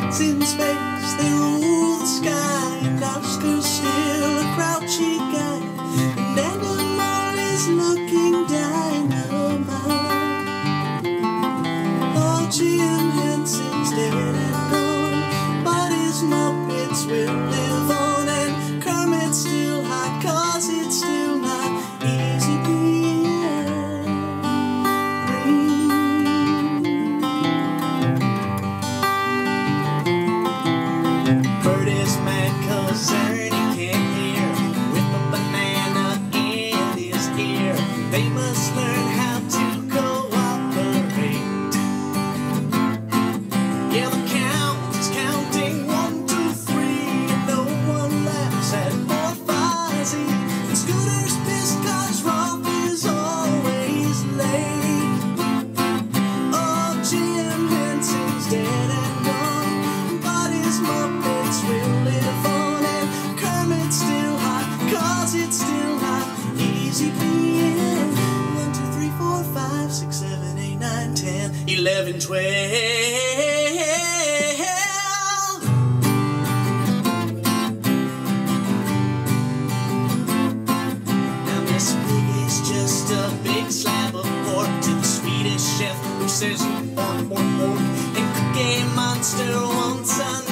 clouds in space, they rule the sky, and Oscar's still a grouchy guy, and Animal is looking dynamite. Oh, Jim Henson's dead and gone, but his Muppets will live on, and Kermit's still hot, 'cause it's still not easy being green. Bert is mad 'cause Ernie can't hear, with a banana in his ear. They must learn how to cooperate. Yeah, the count is counting 1, 2, 3, and no one laughs at poor Fozzie. And Scooter's pissed 'cause Rolf is always late. Oh, Jim Henson's dead and gone, but his Muppets will live on, and Kermit's still hot, 'cause it's still not easy being 1, 2, 3, 4, 5, 6, 7, 8, 9, 10, 11, 12. Now Miss Pig is just a big slab of pork to the Swedish chef who says you want more pork, and Cookie Monster wants an